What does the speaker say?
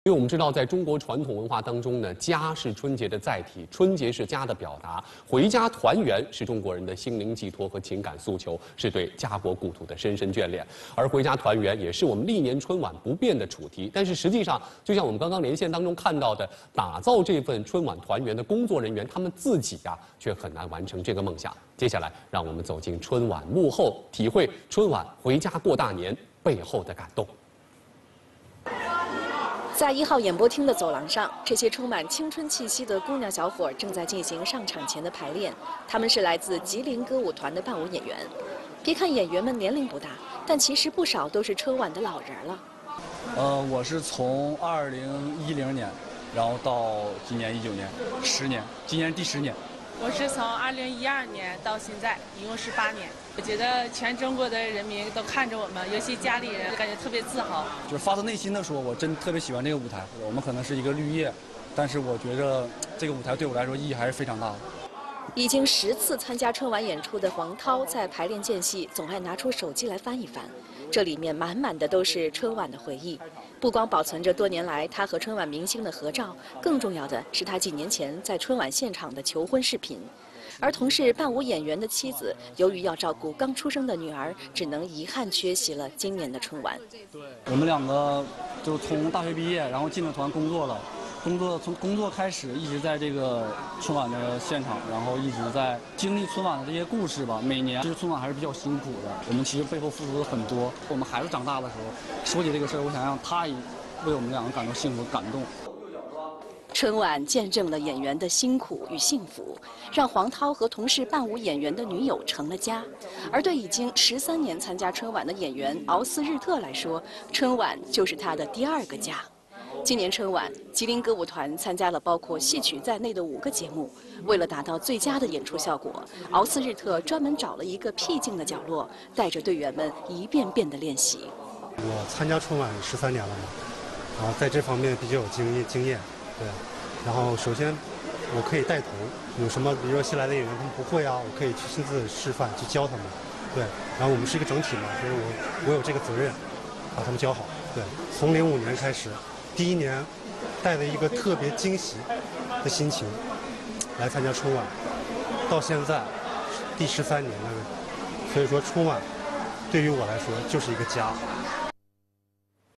因为我们知道，在中国传统文化当中呢，家是春节的载体，春节是家的表达，回家团圆是中国人的心灵寄托和情感诉求，是对家国故土的深深眷恋。而回家团圆也是我们历年春晚不变的主题。但是实际上，就像我们刚刚连线当中看到的，打造这份春晚团圆的工作人员，他们自己却很难完成这个梦想。接下来，让我们走进春晚幕后，体会春晚回家过大年背后的感动。 在1号演播厅的走廊上，这些充满青春气息的姑娘小伙正在进行上场前的排练。他们是来自吉林歌舞团的伴舞演员。别看演员们年龄不大，但其实不少都是春晚的老人了。 我是从2010年，然后到今年19年，10年，今年是第10年。 我是从2012年到现在，一共18年。我觉得全中国的人民都看着我们，尤其家里人，感觉特别自豪。 就是发自内心的说，我真特别喜欢这个舞台。我们可能是一个绿叶，但是我觉着这个舞台对我来说意义还是非常大的。 已经10次参加春晚演出的黄涛，在排练间隙总爱拿出手机来翻一翻，这里面满满的都是春晚的回忆。不光保存着多年来他和春晚明星的合照，更重要的是他几年前在春晚现场的求婚视频。而同是伴舞演员的妻子，由于要照顾刚出生的女儿，只能遗憾缺席了今年的春晚。 我们两个就从大学毕业，然后进了团工作了。从工作开始，一直在这个春晚的现场，然后一直在经历春晚的这些故事吧。每年其实春晚还是比较辛苦的，我们其实背后付出了很多。我们孩子长大的时候，说起这个事儿，我想让他也为我们两个感到幸福、感动。 春晚见证了演员的辛苦与幸福，让黄涛和同是伴舞演员的女友成了家。而对已经13年参加春晚的演员敖斯日特来说，春晚就是他的第2个家。今年春晚，吉林歌舞团参加了包括戏曲在内的5个节目。为了达到最佳的演出效果，敖斯日特专门找了一个僻静的角落，带着队员们一遍遍的练习。 我参加春晚13年了嘛，然后在这方面比较有经验，对。然后首先我可以带头，有什么比如说新来的演员他们不会啊，我可以去亲自示范，去教他们，对。然后我们是一个整体嘛，所以我有这个责任，把他们教好，对。从05年开始。第1年带着一个特别惊喜的心情来参加春晚，到现在第13年了，所以说春晚对于我来说就是一个家。